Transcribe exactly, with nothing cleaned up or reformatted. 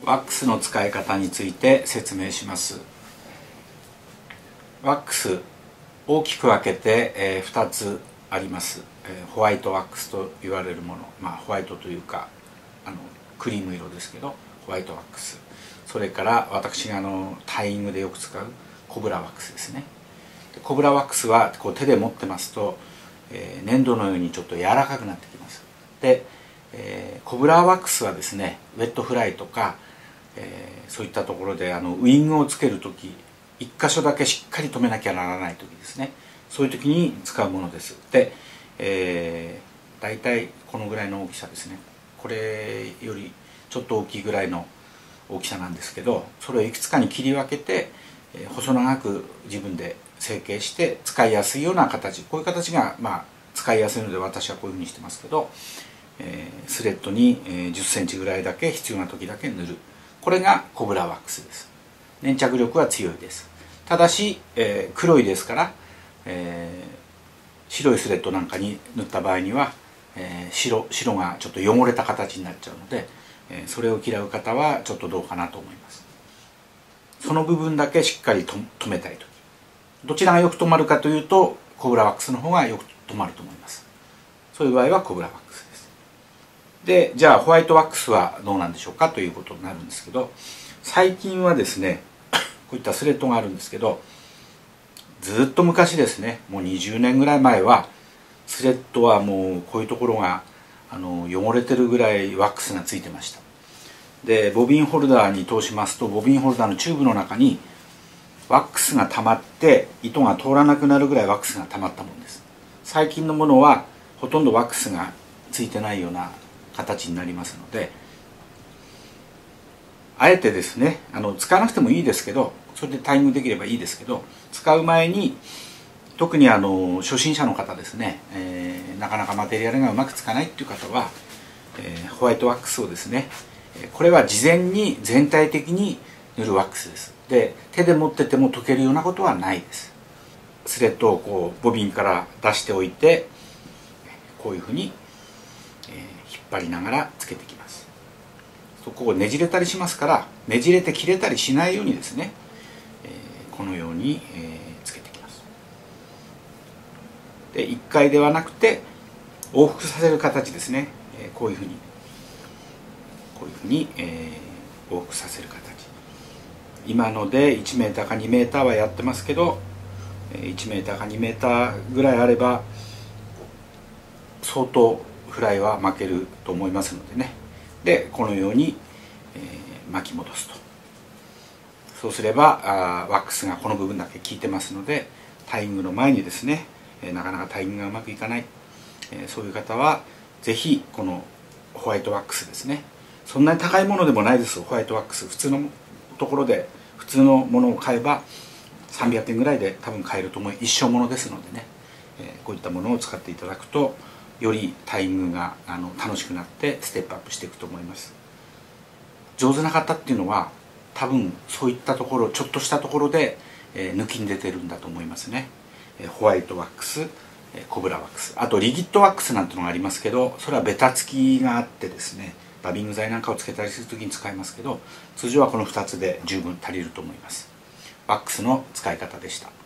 ワックスの使い方について説明します。ワックス大きく分けて、えー、ふたつあります、えー、ホワイトワックスと言われるもの、まあ、ホワイトというかあのクリーム色ですけどホワイトワックス、それから私があのタイイングでよく使うコブラワックスですね。コブラワックスはこう手で持ってますと、えー、粘土のようにちょっと柔らかくなってきます。で、えー、コブラワックスはですねウェットフライとか、えー、そういったところであのウイングをつける時一箇所だけしっかり止めなきゃならない時ですね、そういう時に使うものです。で、えー、大体このぐらいの大きさですね。これよりちょっと大きいぐらいの大きさなんですけど、それをいくつかに切り分けて、えー、細長く自分で成形して使いやすいような形、こういう形がまあ使いやすいので私はこういうふうにしてますけど、えー、スレッドにじゅっセンチぐらいだけ必要な時だけ塗る、これがコブラワックスです。粘着力は強いです。ただし、えー、黒いですから、えー、白いスレッドなんかに塗った場合には、えー、白, 白がちょっと汚れた形になっちゃうので、えー、それを嫌う方はちょっとどうかなと思います。その部分だけしっかりと止めたいとき、どちらがよく止まるかというとコブラワックスの方がよく止まると思います。そういう場合はコブラワックスです。で、じゃあホワイトワックスはどうなんでしょうかということになるんですけど、最近はですねこういったスレッドがあるんですけど、ずっと昔ですね、もうにじゅうねんぐらい前はスレッドはもうこういうところがあの汚れてるぐらいワックスがついてました。でボビンホルダーに通しますと、ボビンホルダーのチューブの中にワックスが溜まって糸が通らなくなるぐらいワックスが溜まったものです。最近のものはほとんどワックスがついてないような形になりますので、あえてですね、あの使わなくてもいいですけど、それでタイミングできればいいですけど、使う前に特にあの初心者の方ですね、えー、なかなかマテリアルがうまくつかないっていう方は、えー、ホワイトワックスをですね、これは事前に全体的に塗るワックスです。で手で持ってても溶けるようなことはないです。スレッドをこうボビンから出しておいて、こういうふうに、えー、引っ張りながらつけていきます。ここねじれたりしますから、ねじれて切れたりしないようにですね、えー、このように、えー、つけていきます。でいっかいではなくて往復させる形ですね、えー、こういうふうにこういうふうに、えー、往復させる形。今のでいちメーターかにメーターはやってますけど、いちメーターかにメーターぐらいあれば相当フライは巻けると思いますのでね。でこのように、えー、巻き戻すと。そうすればあワックスがこの部分だけ効いてますので、タイミングの前にですね、えー、なかなかタイミングがうまくいかない、えー、そういう方は是非このホワイトワックスですね、そんなに高いものでもないです。ホワイトワックス普通のところで普通のものを買えばさんびゃくえんぐらいで多分買えると思い、一生ものですのでね、えー、こういったものを使っていただくとよりタイミングがあの楽しくなってステップアップしていくと思います。上手な方っていうのは多分そういったところ、ちょっとしたところで、えー、抜きに出てるんだと思いますね。えー、ホワイトワックス、えー、コブラワックス、あとリギッドワックスなんてのがありますけど、それはベタつきがあってですね、ラビング剤なんかをつけたりする時に使いますけど、通常はこのふたつで十分足りると思います。ワックスの使い方でした。